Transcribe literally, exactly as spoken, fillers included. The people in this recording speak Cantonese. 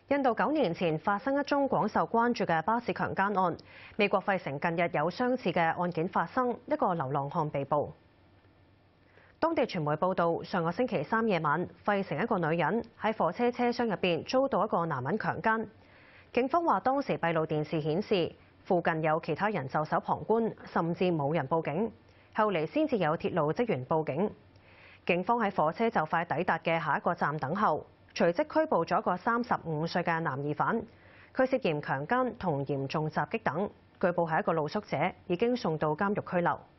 印度九年前發生一宗廣受關注嘅巴士強姦案，美國費城近日有相似嘅案件發生，一個流浪漢被捕。當地傳媒報道，上個星期三夜晚，費城一個女人喺火車車廂入邊遭到一個男人強姦。警方話當時閉路電視顯示附近有其他人袖手旁觀，甚至冇人報警。後嚟先至有鐵路職員報警。警方喺火車就快抵達嘅下一個站等候。隨即拘捕咗一個三十五歲嘅男疑犯，佢涉嫌強姦同嚴重襲擊等，據報係一個露宿者，已經送到監獄拘留。